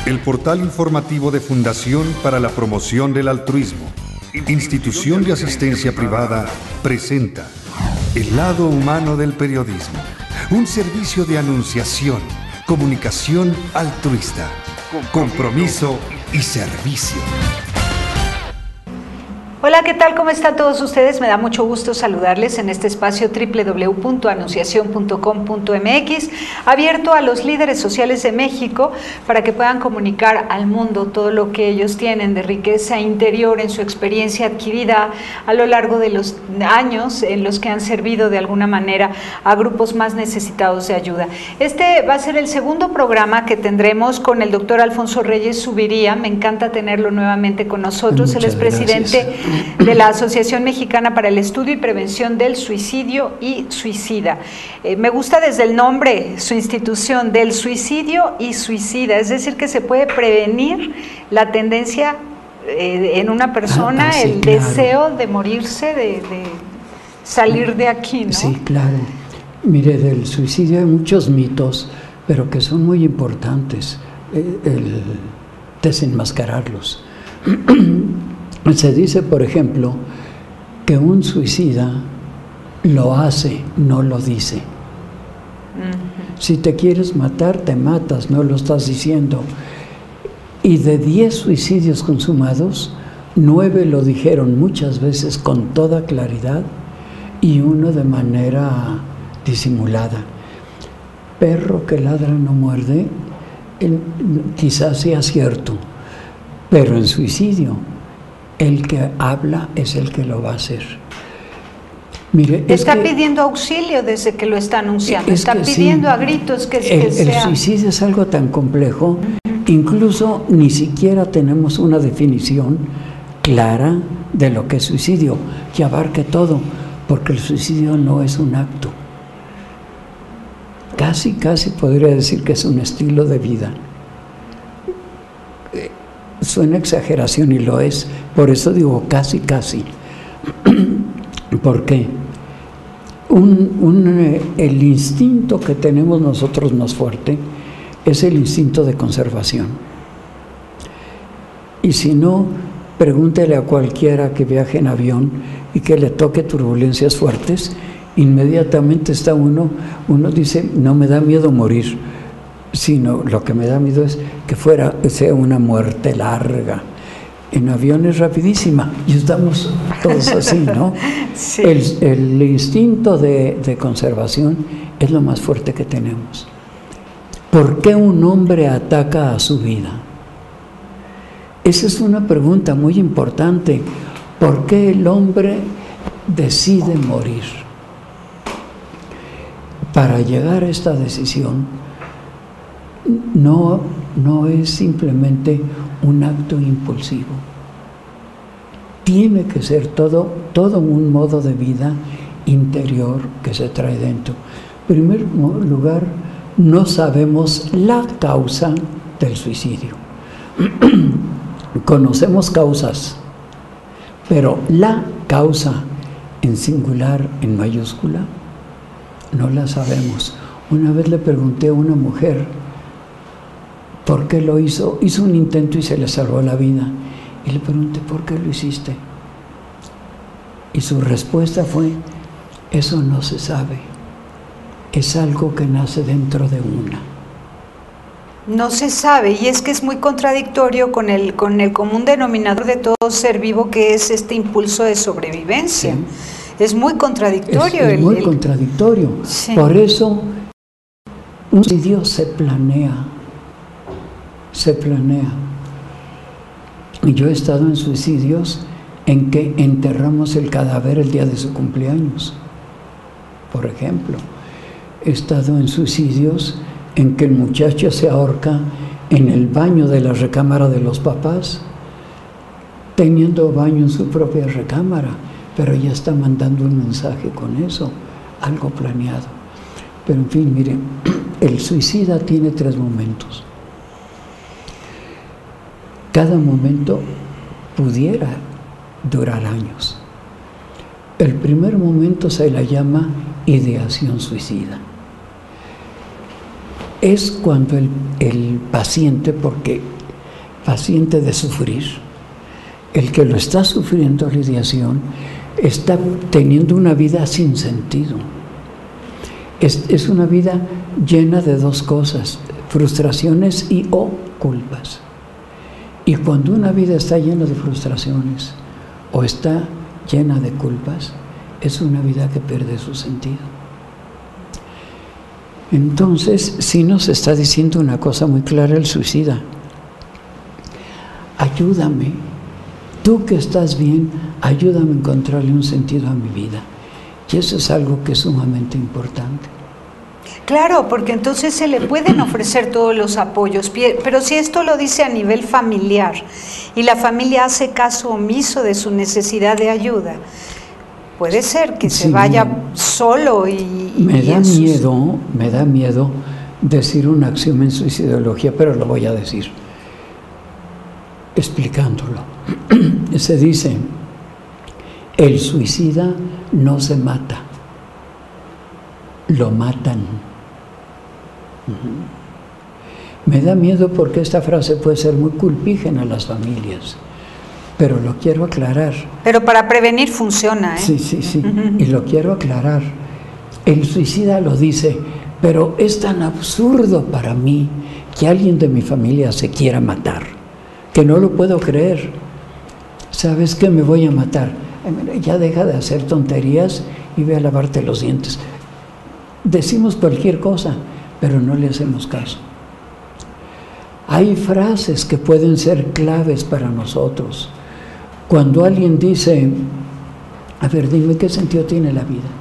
El portal informativo de Fundación para la Promoción del Altruismo, institución de asistencia privada, presenta El lado humano del periodismo, un servicio de anunciación, comunicación altruista, compromiso y servicio. Hola, ¿qué tal? ¿Cómo están todos ustedes? Me da mucho gusto saludarles en este espacio www.anunciacion.com.mx, abierto a los líderes sociales de México para que puedan comunicar al mundo todo lo que ellos tienen de riqueza interior en su experiencia adquirida a lo largo de los años en los que han servido de alguna manera a grupos más necesitados de ayuda. Este va a ser el segundo programa que tendremos con el doctor Alfonso Reyes Zuviría. Me encanta tenerlo nuevamente con nosotros. Él es presidente de la Asociación Mexicana para el Estudio y Prevención del Suicidio y Suicida. Me gusta desde el nombre, su institución, del suicidio y suicida, es decir, que se puede prevenir la tendencia en una persona, sí, el deseo de morirse, de salir de aquí, ¿no? Sí, claro. Mire, del suicidio hay muchos mitos, pero que son muy importantes, el desenmascararlos. Se dice, por ejemplo, que un suicida lo hace, no lo dice. Si te quieres matar, te matas, no lo estás diciendo. Y de 10 suicidios consumados, 9 lo dijeron muchas veces con toda claridad y 1 de manera disimulada. Perro que ladra no muerde, quizás sea cierto, pero en suicidio el que habla es el que lo va a hacer. Mire, está pidiendo auxilio desde que lo está anunciando, está pidiendo a gritos que el suicidio es algo tan complejo, incluso ni siquiera tenemos una definición clara de lo que es suicidio, que abarque todo, porque el suicidio no es un acto. Casi podría decir que es un estilo de vida. Suena exageración y lo es, por eso digo casi. ¿Por qué? El instinto que tenemos nosotros más fuerte es el instinto de conservación. Y si no, pregúntele a cualquiera que viaje en avión y que le toque turbulencias fuertes, inmediatamente está uno dice, no me da miedo morir, sino lo que me da miedo es que sea una muerte larga. En aviones rapidísima, y estamos todos así, ¿no? Sí. El instinto de conservación es lo más fuerte que tenemos. ¿Por qué un hombre ataca a su vida? Esa es una pregunta muy importante. ¿Por qué el hombre decide morir? Para llegar a esta decisión, no es simplemente un acto impulsivo. Tiene que ser todo un modo de vida interior que se trae dentro. En primer lugar, no sabemos la causa del suicidio. Conocemos causas, pero la causa en singular, en mayúscula, no la sabemos. Una vez le pregunté a una mujer ¿por qué lo hizo? Hizo un intento y se le salvó la vida. Y le pregunté, ¿por qué lo hiciste? Y su respuesta fue, eso no se sabe. Es algo que nace dentro de una. No se sabe, y es que es muy contradictorio con el común denominador de todo ser vivo, que es este impulso de sobrevivencia. Sí. Es muy contradictorio. Es muy contradictorio. Sí. Por eso, un suicidio se planea. Y yo he estado en suicidios en que enterramos el cadáver el día de su cumpleaños, por ejemplo. He estado en suicidios en que el muchacho se ahorca en el baño de la recámara de los papás, teniendo baño en su propia recámara, pero ya está mandando un mensaje con eso, algo planeado. Pero en fin, miren, el suicida tiene 3 momentos. Cada momento pudiera durar años. El primer momento se la llama ideación suicida. es cuando el paciente, porque paciente de sufrir, el que lo está sufriendo la ideación, está teniendo una vida sin sentido. Es una vida llena de dos cosas, frustraciones y o culpas. Y cuando una vida está llena de frustraciones o está llena de culpas, es una vida que pierde su sentido. Entonces, sí nos está diciendo una cosa muy clara el suicida. Ayúdame, tú que estás bien, ayúdame a encontrarle un sentido a mi vida. Y eso es algo que es sumamente importante. Claro, porque entonces se le pueden ofrecer todos los apoyos, pero si esto lo dice a nivel familiar y la familia hace caso omiso de su necesidad de ayuda, puede ser que se vaya solo y me da miedo decir un axioma en suicidología, pero lo voy a decir explicándolo. Se dice, el suicida no se mata, lo matan. Me da miedo porque esta frase puede ser muy culpígena a las familias, pero lo quiero aclarar. Pero para prevenir funciona, ¿eh? Sí, y lo quiero aclarar. El suicida lo dice, pero es tan absurdo para mí que alguien de mi familia se quiera matar, que no lo puedo creer. ¿Sabes qué? Me voy a matar. Ya deja de hacer tonterías y ve a lavarte los dientes. Decimos cualquier cosa, pero no le hacemos caso. Hay frases que pueden ser claves para nosotros. Cuando alguien dice, a ver, dime qué sentido tiene la vida.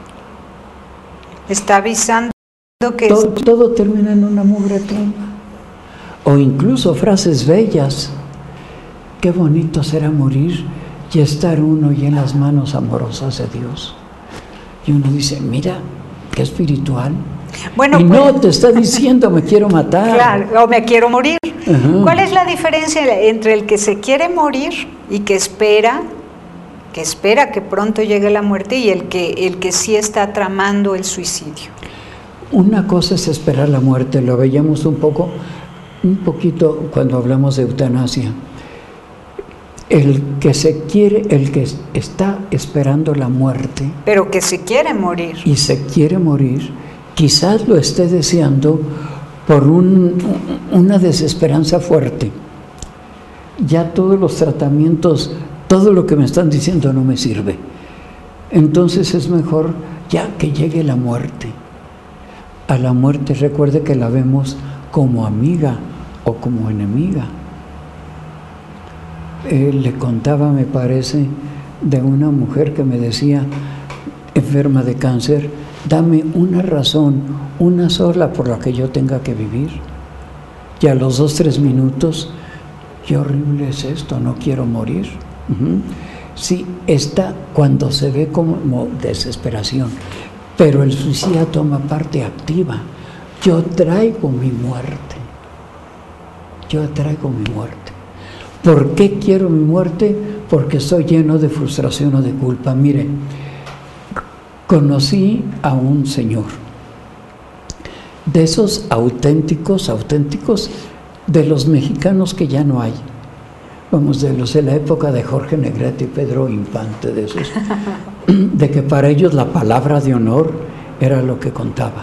Está avisando que todo termina en una mugre tumba. O incluso frases bellas. Qué bonito será morir y estar uno y en las manos amorosas de Dios. Y uno dice, mira, qué espiritual. Bueno, y pues, no te está diciendo me quiero matar. Claro, o me quiero morir. ¿Cuál es la diferencia entre el que se quiere morir y que espera que pronto llegue la muerte y el que sí está tramando el suicidio? Una cosa es esperar la muerte, lo veíamos un poquito cuando hablamos de eutanasia. El que está esperando la muerte, pero que se quiere morir. Y se quiere morir, quizás lo esté deseando por una desesperanza fuerte. Ya todos los tratamientos, todo lo que me están diciendo no me sirve. Entonces es mejor ya que llegue la muerte. A la muerte recuerde que la vemos como amiga o como enemiga. Le contaba, me parece, de una mujer que me decía, enferma de cáncer, dame una razón, una sola por la que yo tenga que vivir. Y a los 2-3 minutos, qué horrible es esto, no quiero morir. Sí, está cuando se ve como desesperación, pero el suicida toma parte activa. Yo traigo mi muerte. ¿Por qué quiero mi muerte? Porque estoy lleno de frustración o de culpa. Mire, conocí a un señor, de esos auténticos, de los mexicanos que ya no hay. Vamos, de los de la época de Jorge Negrete y Pedro Infante, de esos, de que para ellos la palabra de honor era lo que contaba.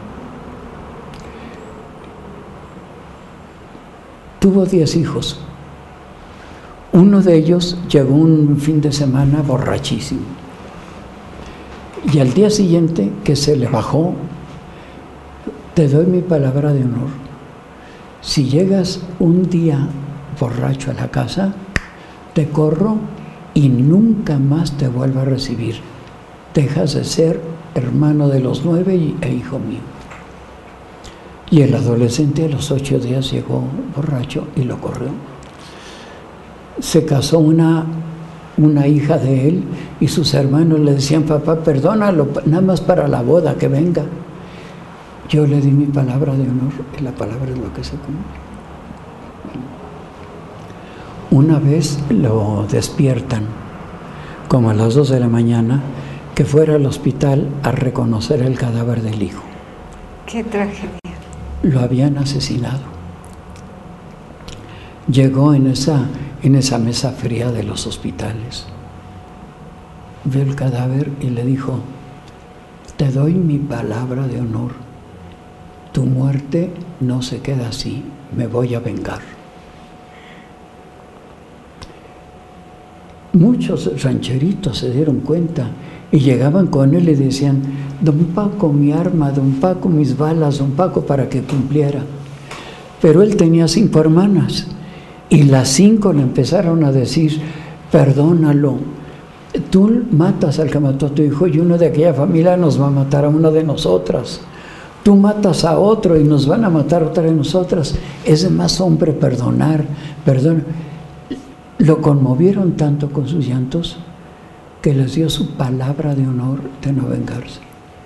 Tuvo 10 hijos. Uno de ellos llegó un fin de semana borrachísimo. Y al día siguiente que se le bajó, te doy mi palabra de honor. Si llegas un día borracho a la casa, te corro y nunca más te vuelvo a recibir. Dejas de ser hermano de los 9 e hijo mío. Y el adolescente a los 8 días llegó borracho y lo corrió. Se casó una hija de él y sus hermanos le decían, papá, perdónalo, nada más para la boda, que venga. Yo le di mi palabra de honor y la palabra es lo que se cumple. Una vez lo despiertan, como a las 2 de la mañana, que fuera al hospital a reconocer el cadáver del hijo. ¡Qué tragedia! lo habían asesinado. Llegó en esa mesa fría de los hospitales, vio el cadáver y le dijo: te doy mi palabra de honor, tu muerte no se queda así, me voy a vengar. Muchos rancheritos se dieron cuenta y llegaban con él y decían: don Paco, mi arma, don Paco, mis balas, don Paco, para que cumpliera. Pero él tenía 5 hermanas y las 5 le empezaron a decir: perdónalo, tú matas al que mató a tu hijo y uno de aquella familia nos va a matar a una de nosotras. Tú matas a otro y nos van a matar a otra de nosotras. Es de más hombre perdonar, perdona. Lo conmovieron tanto con sus llantos que les dio su palabra de honor de no vengarse.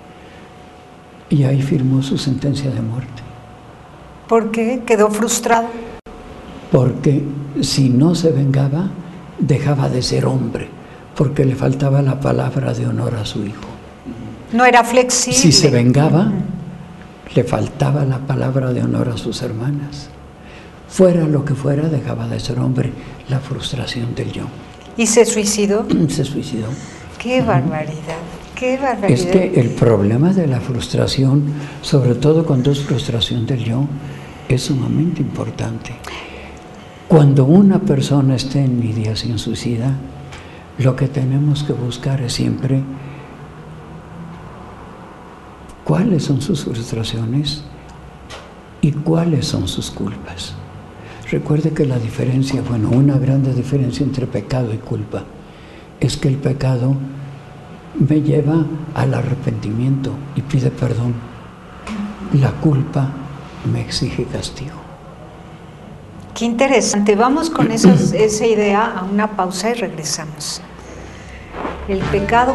Y ahí firmó su sentencia de muerte. ¿Por qué? ¿Quedó frustrado? Porque si no se vengaba, dejaba de ser hombre, porque le faltaba la palabra de honor a su hijo. No era flexible. Si se vengaba, le faltaba la palabra de honor a sus hermanas. Fuera lo que fuera, dejaba de ser hombre. La frustración del yo. ¿Y se suicidó? Se suicidó. ¡Qué barbaridad! ¡Qué barbaridad! Es que el problema de la frustración, sobre todo cuando es frustración del yo, es sumamente importante. Cuando una persona esté en ideación suicida, lo que tenemos que buscar es siempre cuáles son sus frustraciones y cuáles son sus culpas. Recuerde que la diferencia, bueno, una grande diferencia entre pecado y culpa, es que el pecado me lleva al arrepentimiento y pide perdón. La culpa me exige castigo. Qué interesante. Vamos con esa idea a una pausa y regresamos. El pecado.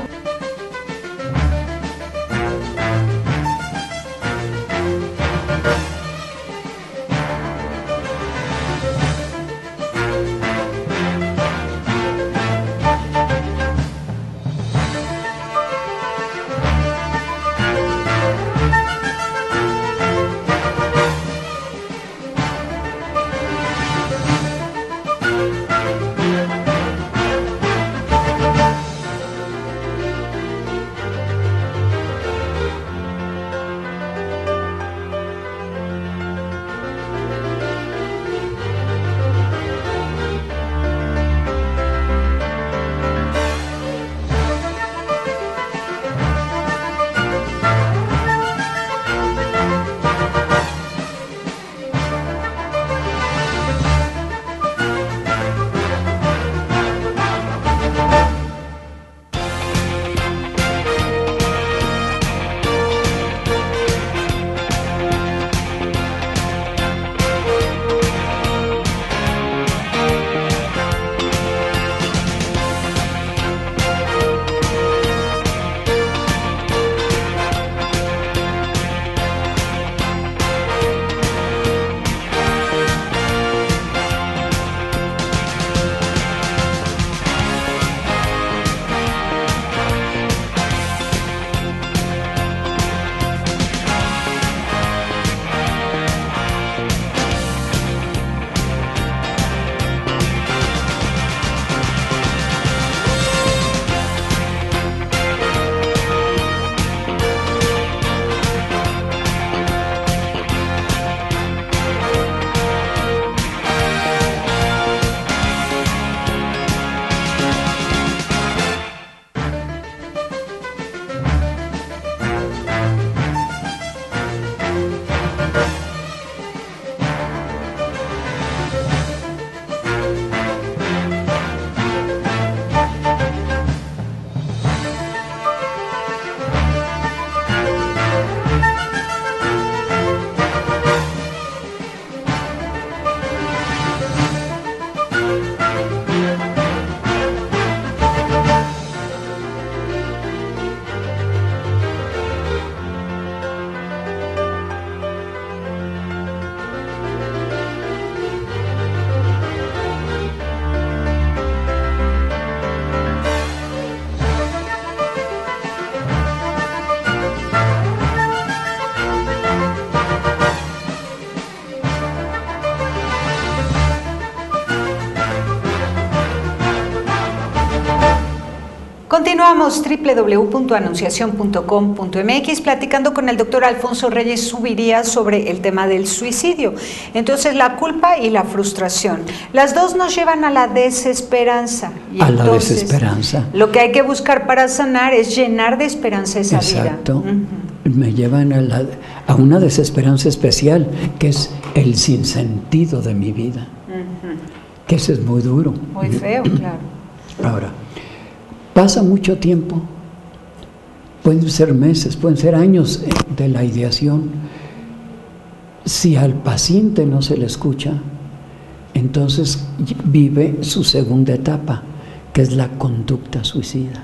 Continuamos www.anunciacion.com.mx platicando con el doctor Alfonso Reyes Zuviría sobre el tema del suicidio. Entonces, la culpa y la frustración, las dos nos llevan a la desesperanza. Y a entonces, la desesperanza. Lo que hay que buscar para sanar es llenar de esperanza esa vida. Exacto. Me llevan a una desesperanza especial, que es el sinsentido de mi vida. Que ese es muy duro. Muy feo, claro. Ahora, pasa mucho tiempo, pueden ser meses, pueden ser años de la ideación. Si al paciente no se le escucha, entonces vive su segunda etapa, que es la conducta suicida.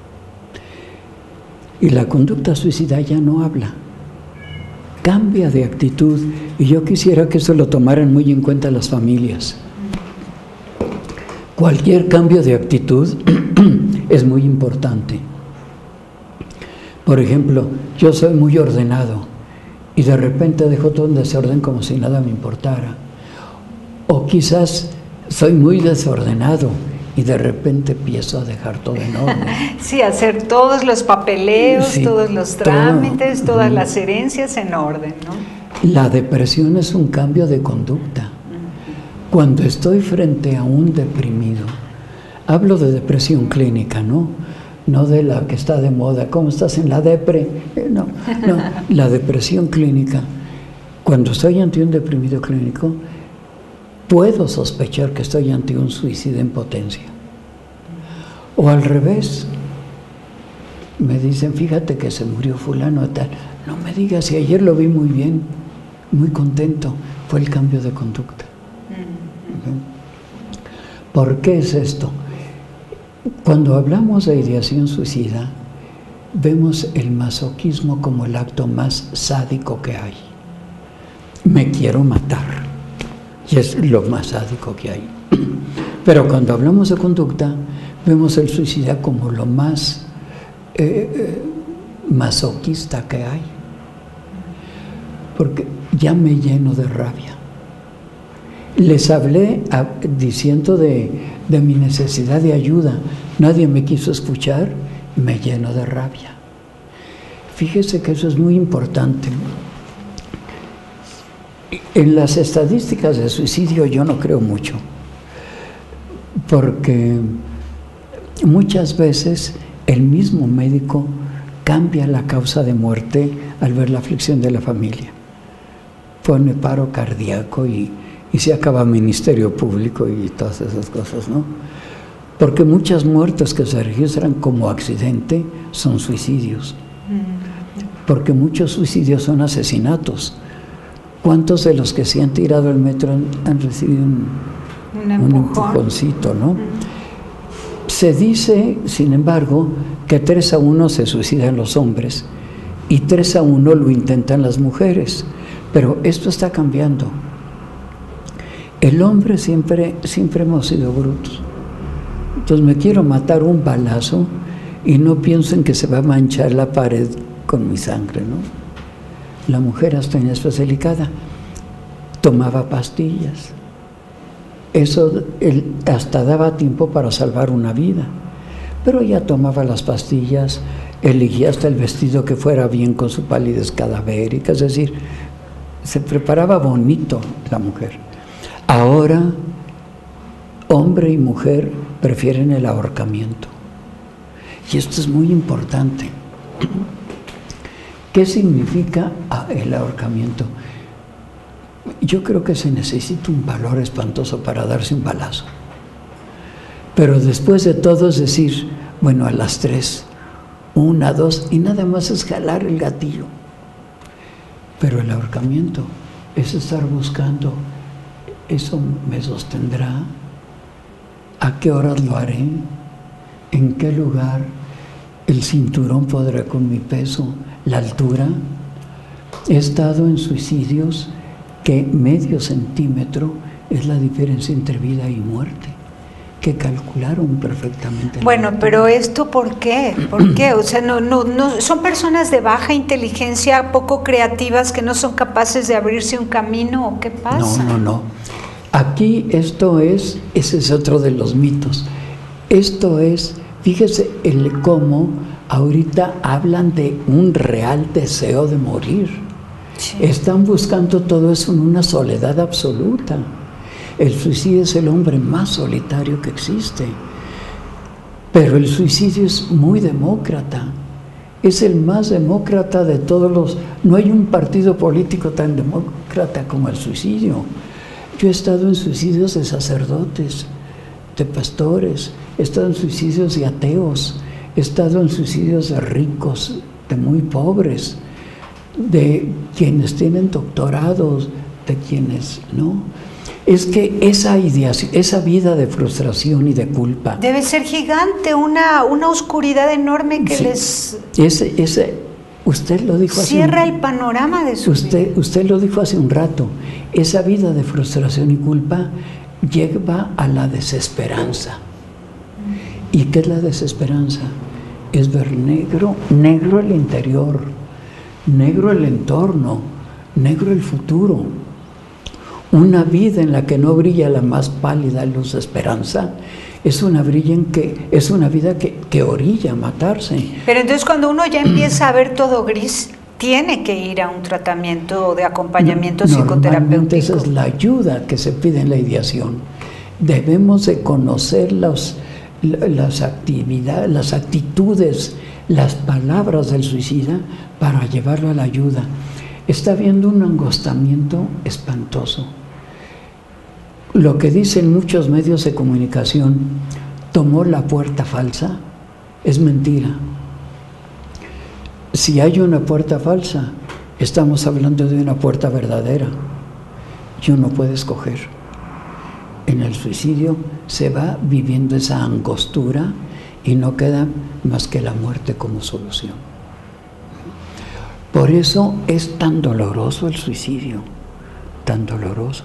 Y la conducta suicida ya no habla, cambia de actitud, y yo quisiera que eso lo tomaran muy en cuenta las familias. Cualquier cambio de actitud es muy importante. Por ejemplo, yo soy muy ordenado y de repente dejo todo en desorden como si nada me importara. O quizás soy muy desordenado y de repente empiezo a dejar todo en orden. Sí, hacer todos los papeleos, sí, todos los trámites, todas las herencias en orden, ¿no? La depresión es un cambio de conducta. Cuando estoy frente a un deprimido, hablo de depresión clínica, ¿no? No de la que está de moda. ¿Cómo estás en la depre? No, la depresión clínica. Cuando estoy ante un deprimido clínico, puedo sospechar que estoy ante un suicidio en potencia. O al revés, me dicen, fíjate que se murió fulano y tal. No me digas, si ayer lo vi muy bien, muy contento. Fue el cambio de conducta. ¿Por qué es esto? Cuando hablamos de ideación suicida, vemos el masoquismo como el acto más sádico que hay. Me quiero matar, y es lo más sádico que hay. Pero cuando hablamos de conducta, vemos el suicidio como lo más masoquista que hay. Porque ya me lleno de rabia. Les hablé diciendo de mi necesidad de ayuda. Nadie me quiso escuchar, me lleno de rabia. Fíjese que eso es muy importante. En las estadísticas de suicidio yo no creo mucho, porque muchas veces el mismo médico cambia la causa de muerte al ver la aflicción de la familia. Pone paro cardíaco y se acaba Ministerio Público y todas esas cosas, ¿no? Porque muchas muertes que se registran como accidente son suicidios. Porque muchos suicidios son asesinatos. ¿Cuántos de los que se han tirado al metro han recibido un empujoncito, ¿no? Se dice, sin embargo, que 3-1 se suicidan los hombres y 3-1 lo intentan las mujeres. Pero esto está cambiando. El hombre siempre hemos sido brutos. Entonces me quiero matar un balazo y no pienso en que se va a manchar la pared con mi sangre, ¿no? La mujer hasta en eso es delicada. Tomaba pastillas. Eso hasta daba tiempo para salvar una vida. Pero ella tomaba las pastillas, elegía hasta el vestido que fuera bien con su palidez cadavérica, es decir, se preparaba bonito la mujer. Ahora, hombre y mujer prefieren el ahorcamiento. Y esto es muy importante. ¿Qué significa el ahorcamiento? Yo creo que se necesita un valor espantoso para darse un balazo. Pero después de todo es decir, bueno, a las 3, 1, 2, y nada más es jalar el gatillo. Pero el ahorcamiento es estar buscando, ¿eso me sostendrá? ¿A qué horas lo haré? ¿En qué lugar? ¿El cinturón podrá con mi peso? ¿La altura? He estado en suicidios que medio centímetro es la diferencia entre vida y muerte, que calcularon perfectamente. Bueno, pero ¿esto por qué? ¿Por qué? O sea, no, son personas de baja inteligencia, poco creativas, que no son capaces de abrirse un camino, ¿o qué pasa? No. Aquí ese es otro de los mitos. Esto es Fíjese el cómo ahorita hablan de un real deseo de morir. Sí. Están buscando todo eso en una soledad absoluta. El suicidio es el hombre más solitario que existe. Pero el suicidio es muy demócrata. Es el más demócrata de todos los... No hay un partido político tan demócrata como el suicidio. Yo he estado en suicidios de sacerdotes, de pastores, he estado en suicidios de ateos, he estado en suicidios de ricos, de muy pobres, de quienes tienen doctorados, de quienes no. Es que esa ideación, esa vida de frustración y de culpa debe ser gigante, una oscuridad enorme que les... Usted lo dijo hace cierra el panorama de su vida. Usted lo dijo hace un rato. Esa vida de frustración y culpa lleva a la desesperanza. ¿Y qué es la desesperanza? Es ver negro el interior, negro el entorno, negro el futuro. Una vida en la que no brilla la más pálida luz de esperanza es una vida que orilla a matarse. Pero entonces cuando uno ya empieza a ver todo gris, tiene que ir a un tratamiento de acompañamiento psicoterapéutico. Esa es la ayuda que se pide en la ideación. Debemos de conocer las actividades, las actitudes, las palabras del suicida para llevarlo a la ayuda. Está habiendo un angostamiento espantoso. Lo que dicen muchos medios de comunicación, tomó la puerta falsa, es mentira. Si hay una puerta falsa, estamos hablando de una puerta verdadera. Y uno puede escoger. En el suicidio se va viviendo esa angostura y no queda más que la muerte como solución. Por eso es tan doloroso el suicidio, tan doloroso.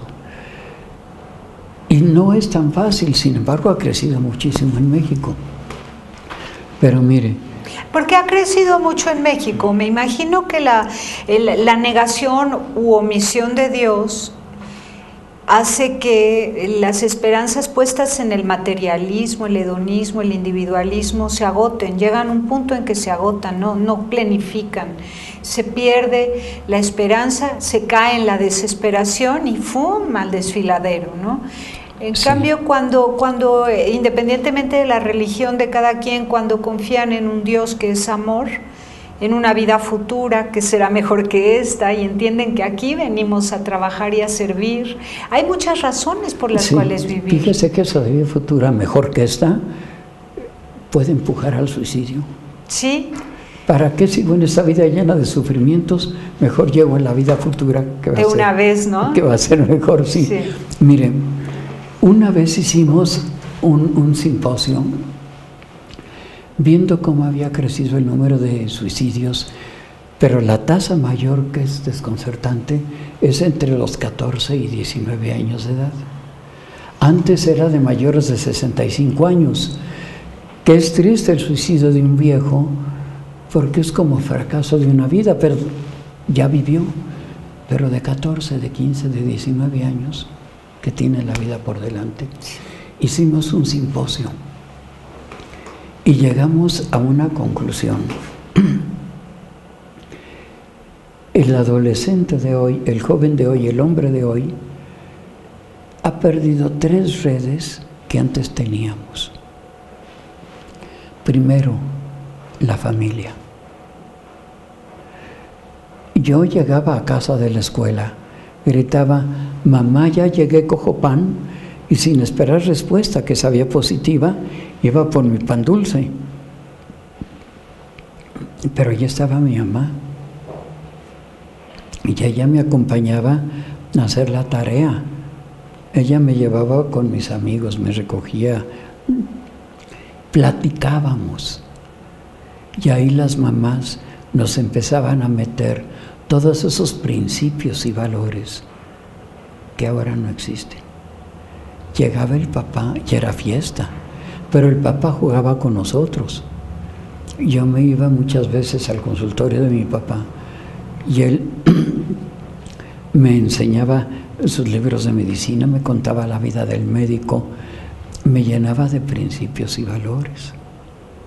Y no es tan fácil, sin embargo ha crecido muchísimo en México. Pero mire... ¿Por qué ha crecido mucho en México? Me imagino que la negación u omisión de Dios hace que las esperanzas puestas en el materialismo, el hedonismo, el individualismo se agoten, llegan a un punto en que se agotan, no planifican, se pierde la esperanza, se cae en la desesperación y ¡fum!, al desfiladero, ¿no? En cambio, cuando independientemente de la religión de cada quien, cuando confían en un Dios que es amor, en una vida futura que será mejor que esta, y entienden que aquí venimos a trabajar y a servir, hay muchas razones por las cuales vivir. Fíjese que esa vida futura mejor que esta puede empujar al suicidio. Sí. ¿Para qué sigo en esta vida llena de sufrimientos? Mejor llego en la vida futura que va de una vez, ¿no? Que va a ser mejor, sí. Miren, una vez hicimos un simposio viendo cómo había crecido el número de suicidios, pero la tasa mayor, que es desconcertante, es entre los 14 y 19 años de edad. Antes era de mayores de 65 años, que es triste el suicidio de un viejo, porque es como fracaso de una vida, pero ya vivió. Pero de 14, de 15, de 19 años, que tiene la vida por delante. Hicimos un simposio y llegamos a una conclusión. El adolescente de hoy, el joven de hoy, el hombre de hoy, ha perdido 3 redes que antes teníamos. Primero, la familia. Yo llegaba a casa de la escuela, gritaba: mamá, ya llegué, cojo pan, y sin esperar respuesta, que sabía positiva, iba por mi pan dulce. Pero ya estaba mi mamá, y ella me acompañaba a hacer la tarea. Ella me llevaba con mis amigos, me recogía, platicábamos, y ahí las mamás nos empezaban a meter todos esos principios y valores que ahora no existen. Llegaba el papá y era fiesta, pero el papá jugaba con nosotros. Yo me iba muchas veces al consultorio de mi papá y él me enseñaba sus libros de medicina, me contaba la vida del médico, me llenaba de principios y valores.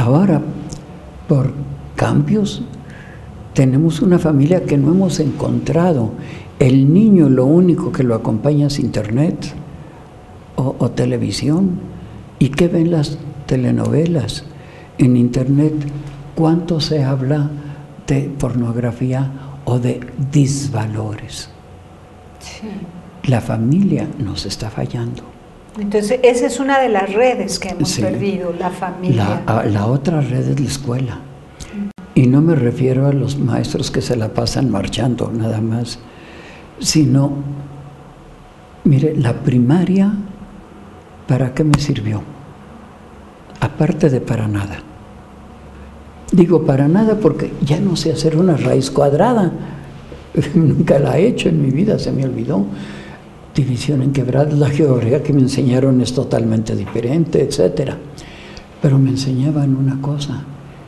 Ahora, por cambios, tenemos una familia que no hemos encontrado. El niño lo único que lo acompaña es internet o televisión. ¿Y qué ven las telenovelas? En internet, ¿cuánto se habla de pornografía o de disvalores? Sí. La familia nos está fallando. Entonces, esa es una de las redes que hemos perdido, la familia. La otra red es la escuela. Y no me refiero a los maestros que se la pasan marchando nada más, sino, mire, la primaria, ¿para qué me sirvió? Aparte de para nada. Digo para nada porque ya no sé hacer una raíz cuadrada. Nunca la he hecho en mi vida, se me olvidó. División en quebradas, la geografía que me enseñaron es totalmente diferente, etc. Pero me enseñaban una cosa,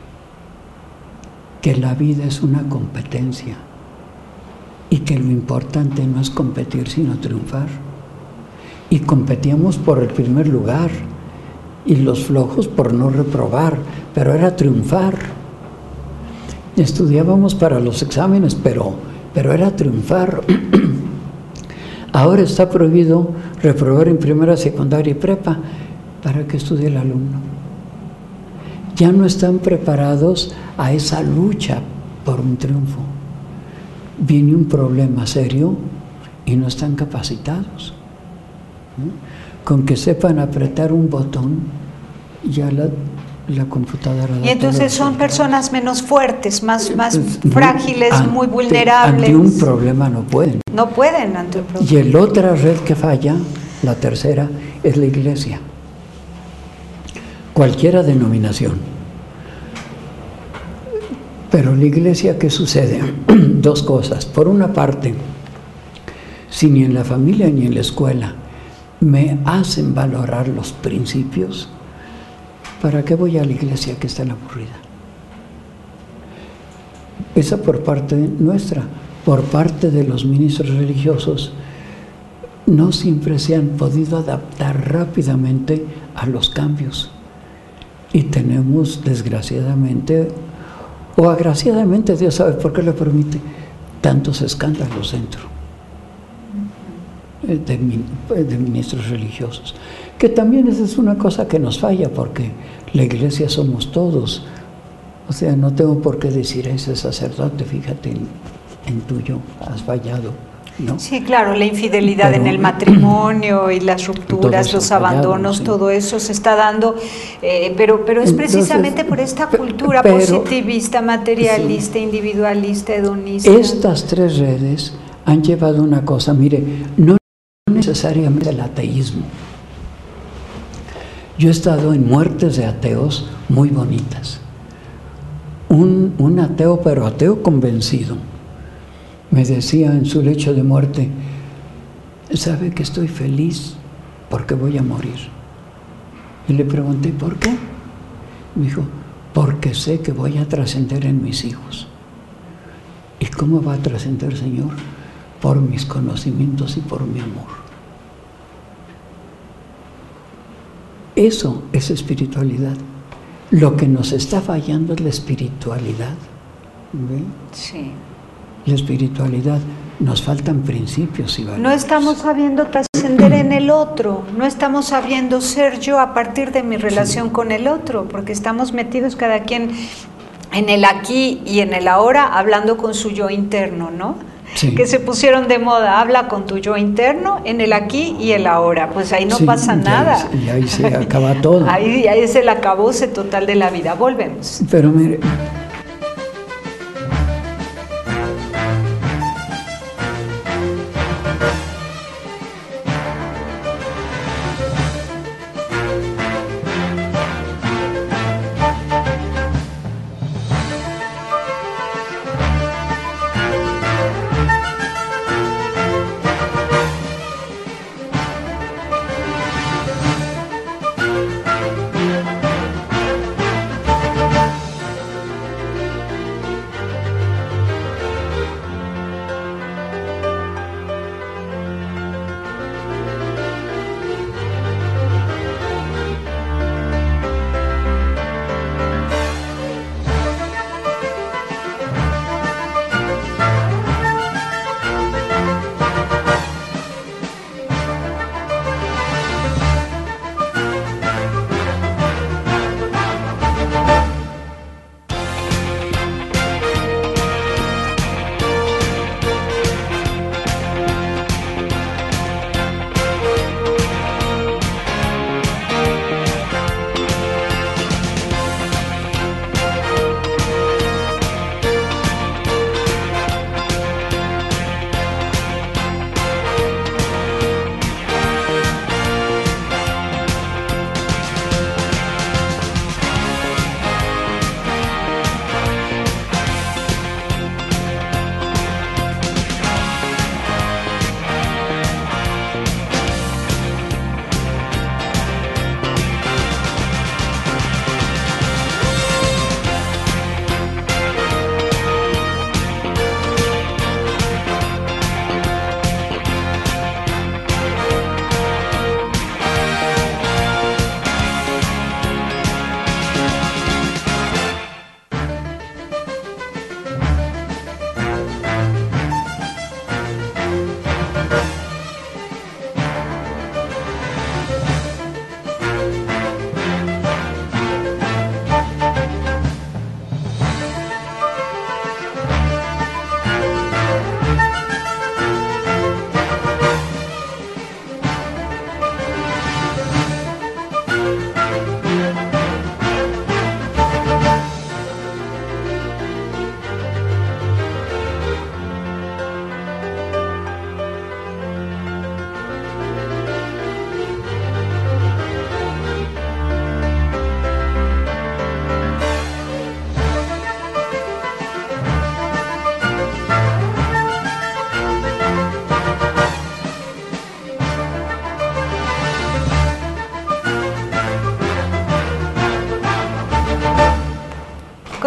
que la vida es una competencia y que lo importante no es competir sino triunfar. Y competíamos por el primer lugar y los flojos por no reprobar, pero era triunfar. Estudiábamos para los exámenes, pero era triunfar. Ahora está prohibido reprobar en primera, secundaria y prepa. ¿Para qué estudia el alumno? Ya no están preparados a esa lucha por un triunfo. Viene un problema serio y no están capacitados. Con que sepan apretar un botón, ya la computadora... Y entonces son personas menos fuertes, más frágiles, muy vulnerables. Ante un problema no pueden. No pueden ante un problema. Y la otra red que falla, la tercera, es la iglesia. Cualquiera denominación. Pero la iglesia, ¿qué sucede? Dos cosas. Por una parte, si ni en la familia ni en la escuela me hacen valorar los principios, ¿para qué voy a la iglesia que está en la aburrida? Esa por parte nuestra. Por parte de los ministros religiosos, no siempre se han podido adaptar rápidamente a los cambios. Y tenemos, desgraciadamente, o agraciadamente, Dios sabe por qué lo permite, tantos escándalos dentro de ministros religiosos. Que también esa es una cosa que nos falla, porque la iglesia somos todos. O sea, no tengo por qué decir a ese sacerdote, fíjate, en tuyo has fallado, ¿no? Sí, claro, la infidelidad en el matrimonio y las rupturas, los abandonos, todo eso se está dando, pero es precisamente por esta cultura positivista, materialista, individualista, hedonista. Estas tres redes han llevado una cosa, mire, no necesariamente el ateísmo. Yo he estado en muertes de ateos muy bonitas. Un ateo, pero ateo convencido, me decía en su lecho de muerte, ¿sabe que estoy feliz porque voy a morir? Y le pregunté, ¿por qué? Me dijo, porque sé que voy a trascender en mis hijos. ¿Y cómo va a trascender, Señor? Por mis conocimientos y por mi amor. Eso es espiritualidad. Lo que nos está fallando es la espiritualidad. ¿Ve? Sí. La espiritualidad, nos faltan principios y valores. No estamos sabiendo trascender en el otro, no estamos sabiendo ser yo a partir de mi relación con el otro, porque estamos metidos cada quien en el aquí y en el ahora, hablando con su yo interno, ¿no? Sí. Que se pusieron de moda, habla con tu yo interno en el aquí y el ahora, pues ahí no pasa nada. Y ahí se acaba todo. Ahí es el acabose total de la vida, volvemos. Pero mire...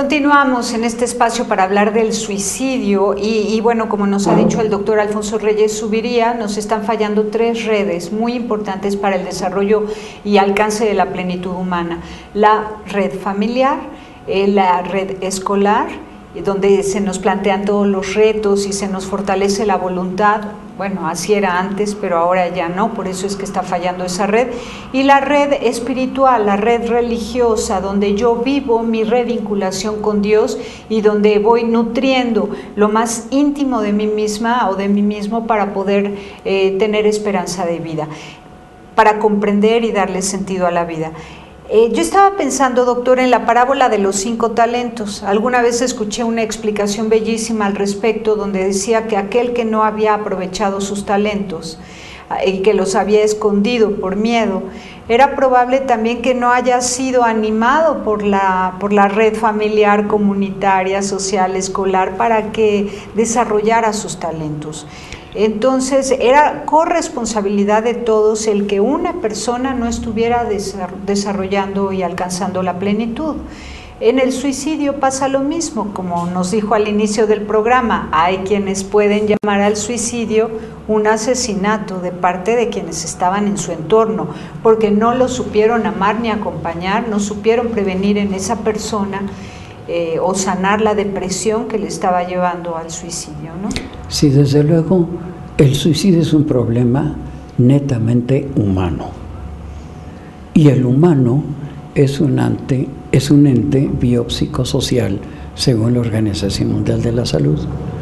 Continuamos en este espacio para hablar del suicidio y bueno, como nos ha dicho el doctor Alfonso Reyes Zuviría, nos están fallando 3 redes muy importantes para el desarrollo y alcance de la plenitud humana. La red familiar, la red escolar, donde se nos plantean todos los retos y se nos fortalece la voluntad. Bueno, así era antes, pero ahora ya no, por eso es que está fallando esa red. Y la red espiritual, la red religiosa, donde yo vivo mi revinculación con Dios y donde voy nutriendo lo más íntimo de mí misma o de mí mismo para poder tener esperanza de vida, para comprender y darle sentido a la vida. Yo estaba pensando, doctor, en la parábola de los 5 talentos. Alguna vez escuché una explicación bellísima al respecto, donde decía que aquel que no había aprovechado sus talentos y que los había escondido por miedo, era probable también que no haya sido animado por la red familiar, comunitaria, social, escolar, para que desarrollara sus talentos. Entonces era corresponsabilidad de todos el que una persona no estuviera desarrollando y alcanzando la plenitud. En el suicidio pasa lo mismo, como nos dijo al inicio del programa, hay quienes pueden llamar al suicidio un asesinato de parte de quienes estaban en su entorno, porque no lo supieron amar ni acompañar, no supieron prevenir en esa persona o sanar la depresión que le estaba llevando al suicidio, ¿no? Sí, desde luego, el suicidio es un problema netamente humano. Y el humano es un ente biopsicosocial, según la Organización Mundial de la Salud.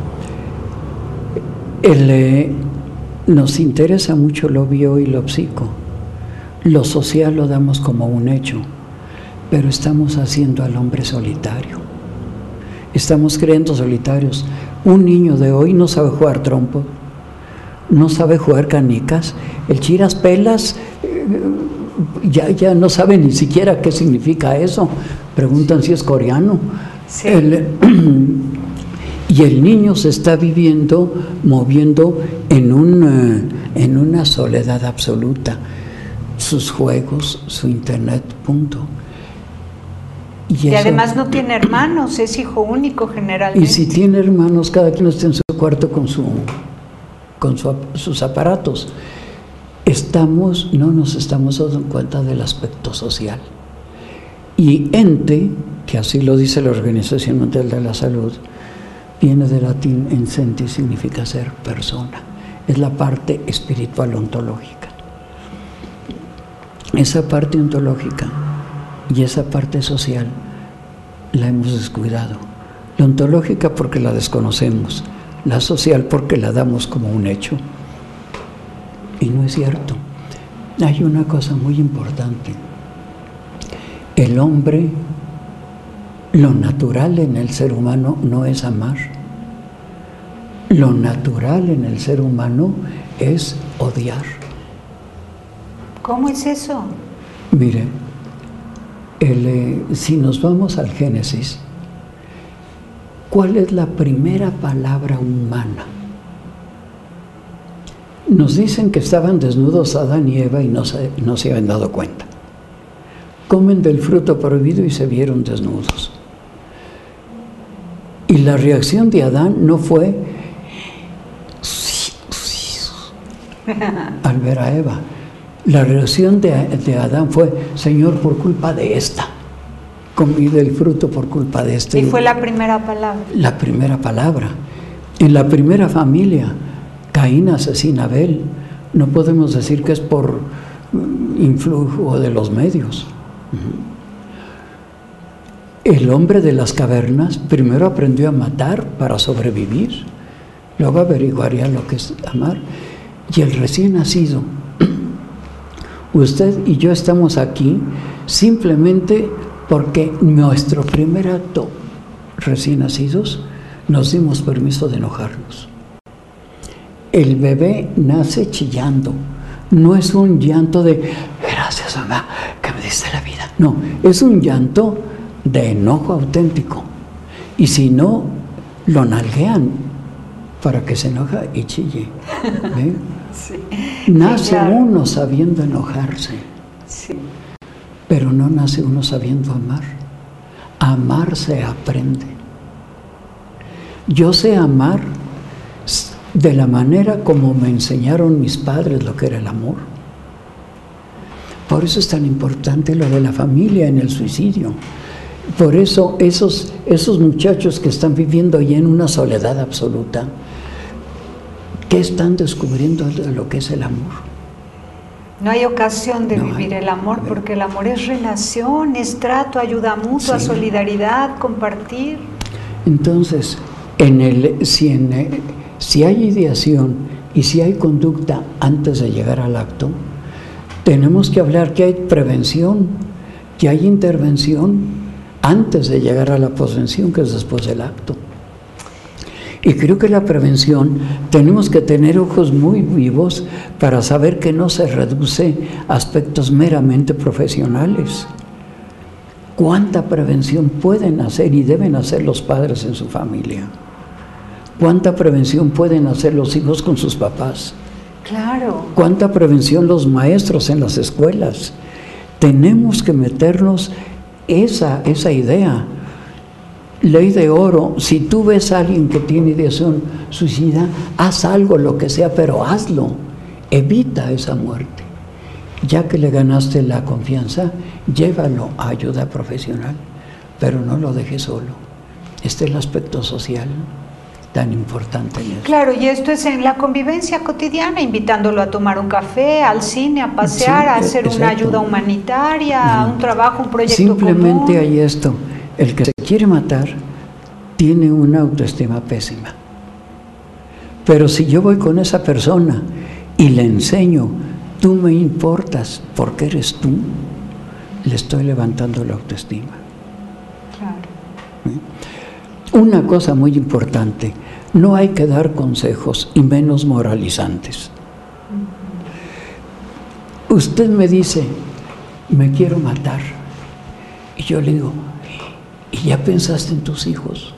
Nos interesa mucho lo bio y lo psico. Lo social lo damos como un hecho, pero estamos haciendo al hombre solitario. Estamos creando solitarios. Un niño de hoy no sabe jugar trompo, no sabe jugar canicas, el chiras pelas, ya no sabe ni siquiera qué significa eso. Preguntan si es coreano. Sí. Y el niño se está moviendo en una soledad absoluta. Sus juegos, su internet, punto. Y además no tiene hermanos, es hijo único generalmente. Y si tiene hermanos, cada quien está en su cuarto con sus aparatos. No nos estamos dando cuenta del aspecto social. Y ente, que así lo dice la Organización Mundial de la Salud, viene del latín encenti, significa ser persona. Es la parte espiritual ontológica. Esa parte ontológica y esa parte social la hemos descuidado. La ontológica porque la desconocemos, la social porque la damos como un hecho. Y no es cierto. Hay una cosa muy importante. El hombre, lo natural en el ser humano no es amar. Lo natural en el ser humano es odiar. ¿Cómo es eso? Mire, si nos vamos al Génesis, ¿cuál es la primera palabra humana? Nos dicen que estaban desnudos Adán y Eva y no se habían dado cuenta. Comen del fruto prohibido y se vieron desnudos. Y la reacción de Adán no fue al ver a Eva. La reacción de Adán fue: Señor, por culpa de esta, comí del fruto por culpa de esta. Y fue la primera palabra. La primera palabra. En la primera familia, Caín asesina a Abel. No podemos decir que es por influjo de los medios. El hombre de las cavernas primero aprendió a matar para sobrevivir, luego averiguaría lo que es amar. Y el recién nacido, usted y yo estamos aquí simplemente porque nuestro primer acto recién nacidos nos dimos permiso de enojarnos. El bebé nace chillando, no es un llanto de gracias mamá que me diste la vida, no, es un llanto de enojo auténtico. Y si no, lo nalguean para que se enoja y chille. ¿Ve? Sí, nace sí, claro. Uno sabiendo enojarse, sí. Pero no nace uno sabiendo amar. Amar se aprende. Yo sé amar de la manera como me enseñaron mis padres lo que era el amor. Por eso es tan importante lo de la familia en el suicidio. Por eso esos muchachos que están viviendo ya en una soledad absoluta, ¿qué están descubriendo de lo que es el amor? No hay ocasión de vivir el amor, porque el amor es relación, es trato, ayuda mutua, solidaridad, compartir. Entonces, si hay ideación y si hay conducta antes de llegar al acto, tenemos que hablar que hay prevención, que hay intervención antes de llegar a la posesión, que es después del acto. Y creo que la prevención tenemos que tener ojos muy vivos para saber que no se reduce a aspectos meramente profesionales. ¿Cuánta prevención pueden hacer y deben hacer los padres en su familia? ¿Cuánta prevención pueden hacer los hijos con sus papás? Claro. ¿Cuánta prevención los maestros en las escuelas? Tenemos que meternos esa idea. Ley de oro: si tú ves a alguien que tiene ideación suicida, haz algo, lo que sea, pero hazlo. Evita esa muerte. Ya que le ganaste la confianza, llévalo a ayuda profesional, pero no lo dejes solo. Este es el aspecto social tan importante en eso. Claro, y esto es en la convivencia cotidiana, invitándolo a tomar un café, al cine, a pasear, a hacer una ayuda humanitaria, un trabajo, un proyecto Simplemente común. hay esto: el que se quiere matar tiene una autoestima pésima. Pero si yo voy con esa persona y le enseño, tú me importas porque eres tú, le estoy levantando la autoestima. Claro. Una cosa muy importante: no hay que dar consejos, y menos moralizantes. Usted me dice, me quiero matar, y yo le digo, ¿y ya pensaste en tus hijos?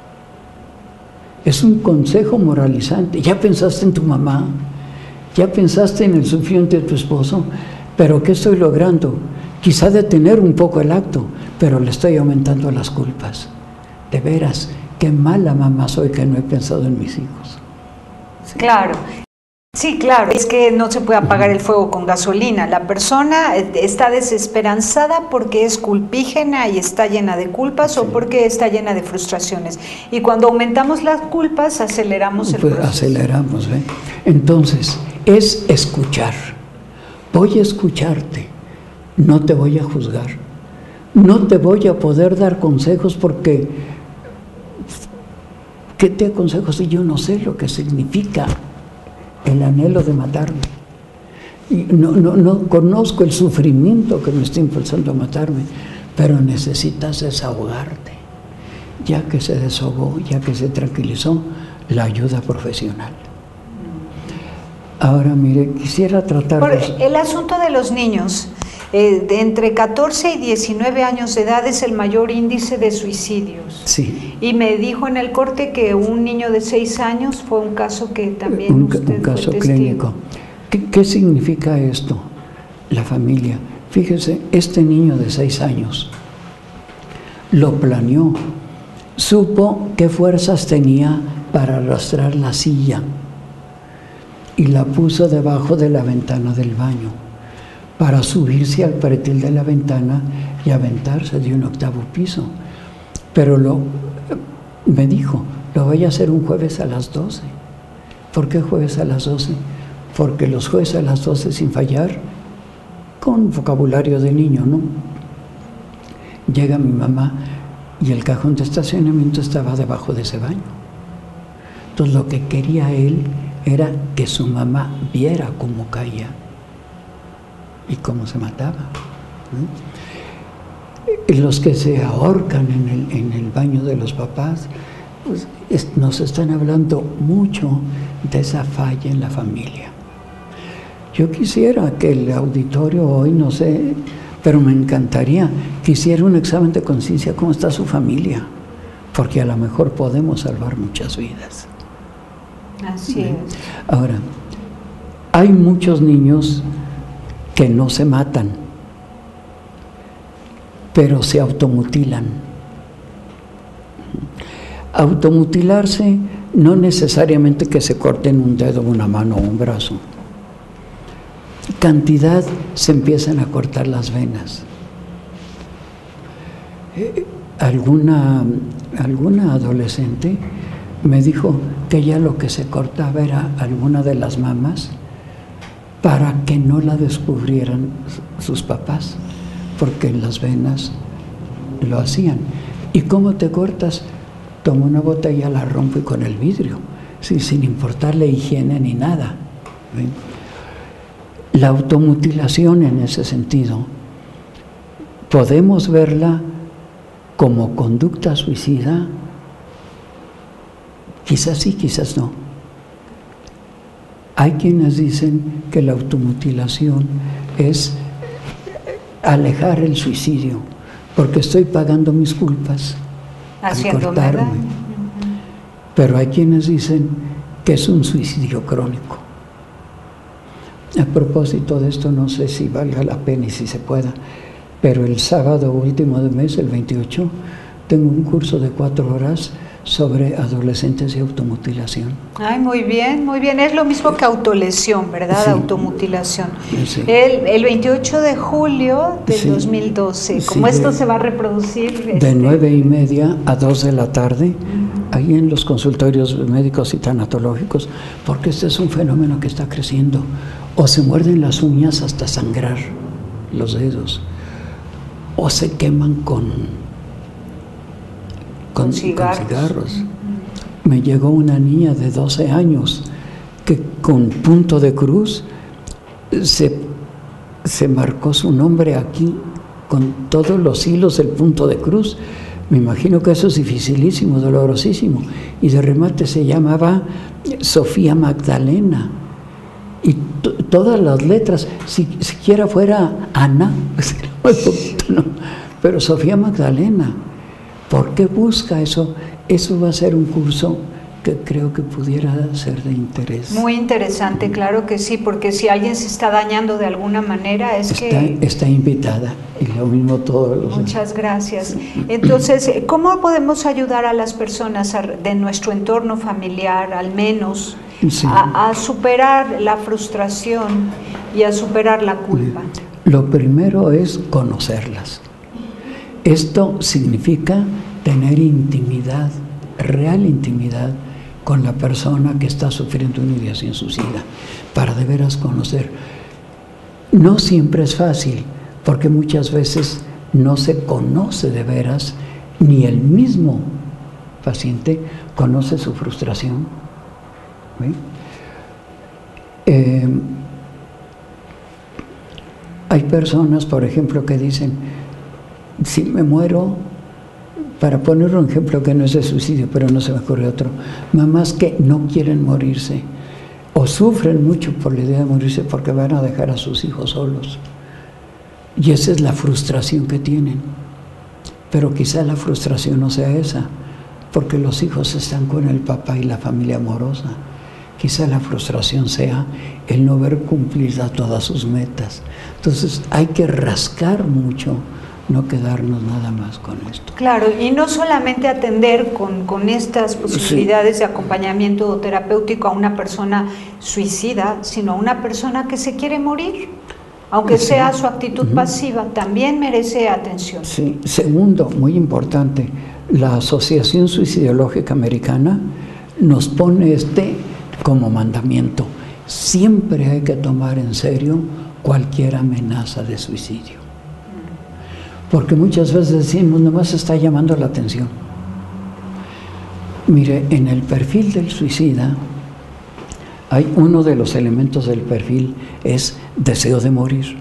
Es un consejo moralizante. ¿Ya pensaste en tu mamá? ¿Ya pensaste en el sufrimiento de tu esposo? ¿Pero qué estoy logrando? Quizá detener un poco el acto, pero le estoy aumentando las culpas. De veras, qué mala mamá soy que no he pensado en mis hijos. Claro. Sí, claro, es que no se puede apagar el fuego con gasolina. La persona está desesperanzada porque es culpígena y está llena de culpas, o porque está llena de frustraciones. Y cuando aumentamos las culpas, aceleramos el proceso. Aceleramos, ¿eh? Entonces, es escuchar. Voy a escucharte, no te voy a juzgar. No te voy a poder dar consejos porque... ¿qué te aconsejo si yo no sé lo que significa el anhelo de matarme? Y no conozco el sufrimiento que me está impulsando a matarme, pero necesitas desahogarte. Ya que se desahogó, ya que se tranquilizó, la ayuda profesional. Ahora, mire, quisiera tratar el asunto de los niños. De entre 14 y 19 años de edad es el mayor índice de suicidios. Sí. Y me dijo en el corte que un niño de 6 años fue un caso que también usted un caso fue clínico. ¿Qué significa esto? La familia. Fíjese, este niño de 6 años lo planeó. Supo qué fuerzas tenía para arrastrar la silla y la puso debajo de la ventana del baño, para subirse al pretil de la ventana y aventarse de un 8º piso. Pero me dijo, lo voy a hacer un jueves a las 12. ¿Por qué jueves a las 12? Porque los jueves a las 12, sin fallar, con vocabulario de niño, ¿no? Llega mi mamá y el cajón de estacionamiento estaba debajo de ese baño. Entonces lo que quería él era que su mamá viera cómo caía y cómo se mataba. Los que se ahorcan en el baño de los papás, pues nos están hablando mucho de esa falla en la familia. Yo quisiera que el auditorio hoy, no sé, pero me encantaría que hiciera un examen de conciencia, cómo está su familia, porque a lo mejor podemos salvar muchas vidas. Así es. Ahora, hay muchos niños que no se matan, pero se automutilan. Automutilarse no necesariamente que se corten un dedo, una mano o un brazo. Cantidad, se empiezan a cortar las venas. Alguna adolescente me dijo que ella lo que se cortaba era alguna de las mamas para que no la descubrieran sus papás, porque en las venas lo hacían. ¿Y cómo te cortas? Tomo una botella, la rompo y con el vidrio, sin importarle higiene ni nada. ¿Ven? La automutilación en ese sentido, podemos verla como conducta suicida, quizás sí, quizás no. Hay quienes dicen que la automutilación es alejar el suicidio, porque estoy pagando mis culpas al cortarme. Pero hay quienes dicen que es un suicidio crónico. A propósito de esto, no sé si valga la pena y si se pueda, pero el sábado último del mes, el 28, tengo un curso de 4 horas sobre adolescentes y automutilación. Ay, muy bien, muy bien. Es lo mismo que autolesión, ¿verdad? Sí. Automutilación. Sí. El 28 de julio del 2012. Como esto se va a reproducir... De 9:30 a 2 de la tarde, ahí en los consultorios médicos y tanatológicos, porque este es un fenómeno que está creciendo. O se muerden las uñas hasta sangrar los dedos, o se queman con cigarros. Me llegó una niña de 12 años que con punto de cruz se marcó su nombre aquí con todos los hilos del punto de cruz. Me imagino que eso es dificilísimo, dolorosísimo. Y de remate se llamaba Sofía Magdalena. Y todas las letras, si siquiera fuera Ana, no, pero Sofía Magdalena. ¿Por qué busca eso? Eso va a ser un curso que creo que pudiera ser de interés. Muy interesante, claro que sí, porque si alguien se está dañando de alguna manera está invitada, y lo mismo todos los... Muchas gracias. Entonces, ¿cómo podemos ayudar a las personas de nuestro entorno familiar, al menos, a superar la frustración y a superar la culpa? Lo primero es conocerlas. Esto significa tener intimidad, real intimidad, con la persona que está sufriendo una ideación suicida, para de veras conocer. No siempre es fácil, porque muchas veces no se conoce de veras, ni el mismo paciente conoce su frustración. Hay personas, por ejemplo, que dicen: si me muero, para poner un ejemplo que no es de suicidio, pero no se me ocurre otro, mamás que no quieren morirse o sufren mucho por la idea de morirse porque van a dejar a sus hijos solos. Y esa es la frustración que tienen. Pero quizá la frustración no sea esa, porque los hijos están con el papá y la familia amorosa. Quizá la frustración sea el no ver cumplidas todas sus metas. Entonces hay que rascar mucho, no quedarnos nada más con esto. Claro, y no solamente atender con estas posibilidades de acompañamiento terapéutico a una persona suicida, sino a una persona que se quiere morir, aunque sea su actitud pasiva, también merece atención. Sí. Segundo, muy importante, la Asociación Suicidológica Americana nos pone como mandamiento: siempre hay que tomar en serio cualquier amenaza de suicidio. Porque muchas veces decimos, nomás está llamando la atención. Mire, en el perfil del suicida, hay uno de los elementos del perfil, es deseo de morir.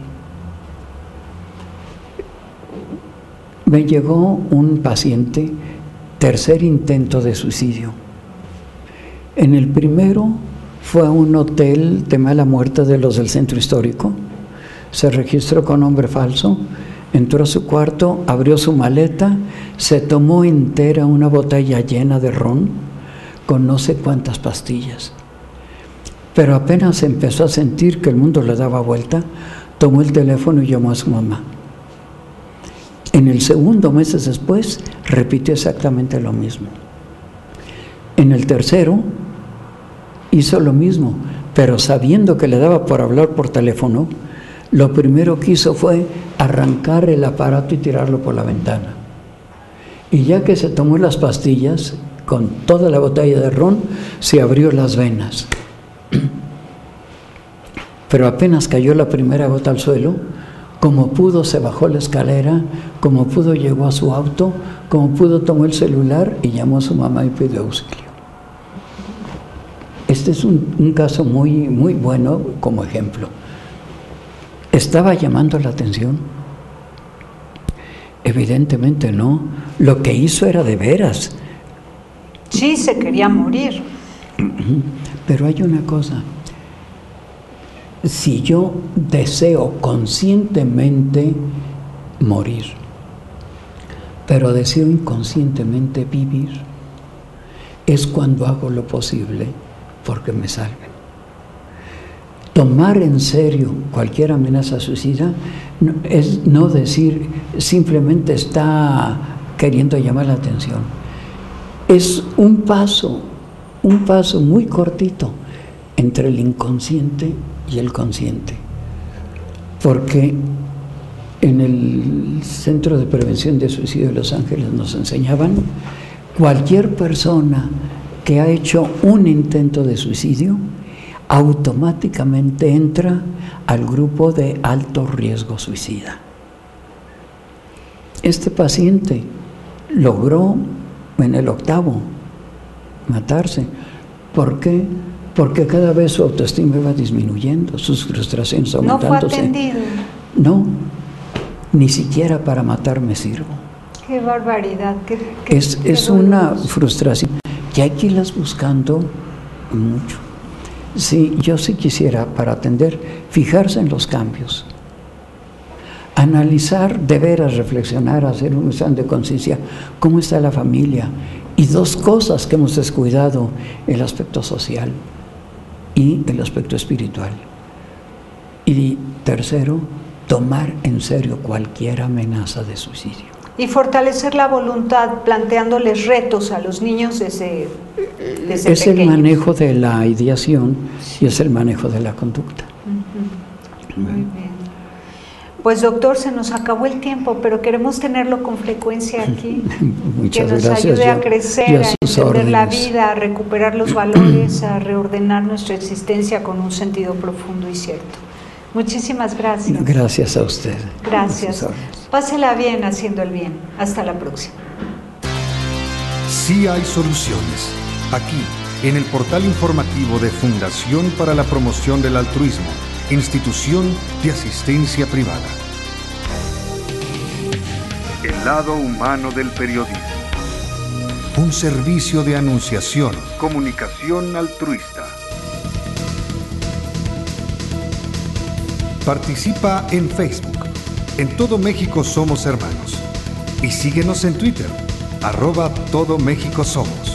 Me llegó un paciente, tercer intento de suicidio. En el primero fue a un hotel de mala muerte de los del centro histórico, se registró con nombre falso, entró a su cuarto, abrió su maleta, se tomó entera una botella llena de ron con no sé cuántas pastillas. Pero apenas empezó a sentir que el mundo le daba vuelta, tomó el teléfono y llamó a su mamá. En el segundo, meses después, repitió exactamente lo mismo. En el tercero hizo lo mismo, pero sabiendo que le daba por hablar por teléfono, lo primero que hizo fue arrancar el aparato y tirarlo por la ventana. Y ya que se tomó las pastillas, con toda la botella de ron, se abrió las venas. Pero apenas cayó la primera gota al suelo, como pudo se bajó la escalera, como pudo llegó a su auto, como pudo tomó el celular y llamó a su mamá y pidió auxilio. Este es un caso muy, muy bueno como ejemplo. ¿Estaba llamando la atención? Evidentemente no. Lo que hizo era de veras. Sí, se quería morir. Pero hay una cosa. Si yo deseo conscientemente morir, pero deseo inconscientemente vivir, es cuando hago lo posible porque me salven. Tomar en serio cualquier amenaza suicida es no decir simplemente está queriendo llamar la atención. Es un paso muy cortito entre el inconsciente y el consciente. Porque en el Centro de Prevención de Suicidio de Los Ángeles nos enseñaban, cualquier persona que ha hecho un intento de suicidio automáticamente entra al grupo de alto riesgo suicida. Este paciente logró en el 8º matarse. ¿Por qué? Porque cada vez su autoestima iba disminuyendo, sus frustraciones aumentándose. ¿No fue atendido? No, ni siquiera para matar me sirvo. ¡Qué barbaridad! Es una frustración. Y hay que irlas buscando mucho. Sí, yo sí quisiera, para atender, fijarse en los cambios. Analizar, de veras, reflexionar, hacer un examen de conciencia. ¿Cómo está la familia? Y 2 cosas que hemos descuidado: el aspecto social y el aspecto espiritual. Y tercero, tomar en serio cualquier amenaza de suicidio. Y fortalecer la voluntad, planteándoles retos a los niños desde es pequeños. El manejo de la ideación y es el manejo de la conducta. Muy bien. Pues doctor, se nos acabó el tiempo, pero queremos tenerlo con frecuencia aquí. Muchas que nos gracias. ayude a crecer, a entender órdenes. la vida, a recuperar los valores, a reordenar nuestra existencia con un sentido profundo y cierto. Muchísimas gracias. Gracias a usted. Gracias. Pásela bien haciendo el bien. Hasta la próxima. Sí hay soluciones. Aquí, en el portal informativo de Fundación para la Promoción del Altruismo, Institución de Asistencia Privada. El lado humano del periodismo. Un servicio de anunciación, comunicación altruista. Participa en Facebook. En Todo México Somos Hermanos. Y síguenos en Twitter, @Todo México Somos.